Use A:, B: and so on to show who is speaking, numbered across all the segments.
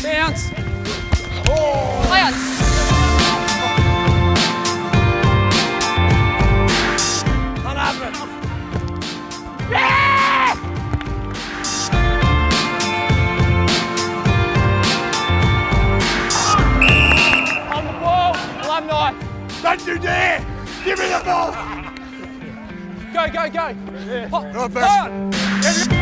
A: Bounce. Oh. Play on. Yes! On the ball, Alumni.
B: Don't you dare! Give me the ball!
A: Go, go, go.
B: Yeah.
A: Right,
B: best.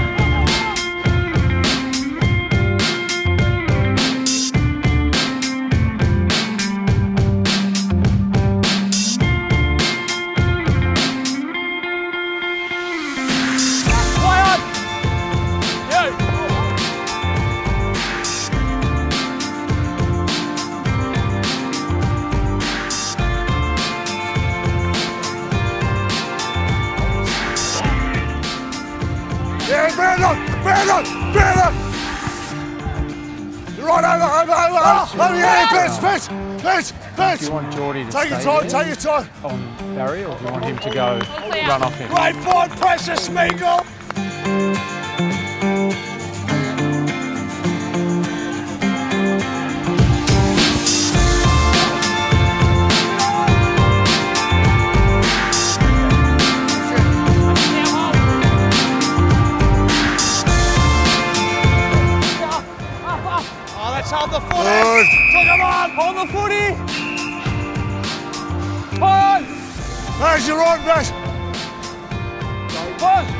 B: Yeah, Brandon! You're right, over, yeah, pitch!
C: Do you want Geordie to
B: take your time.
C: On Barry, or do you want him to go run off him?
B: Great forward pressure, Smeagol!
A: Hold the footy! Come on! Hold the footy! Hold on!
B: There's your on, Bash!
A: Push!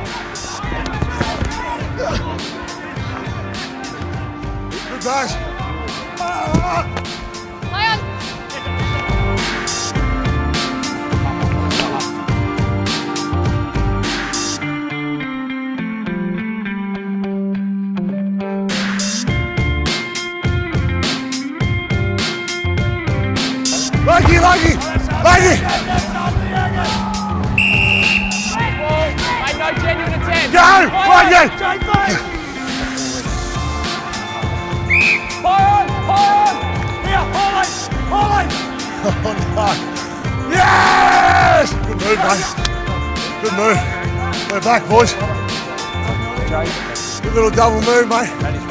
B: Good Bash!
A: Play on!
B: Lucky!
A: Mate, no genuine attempt.
B: Go! Lucky!
A: Hold on!
B: Here, hold it! Oh no! Yes! Good move, mate. Good move. We're back, boys. Good little double move, mate.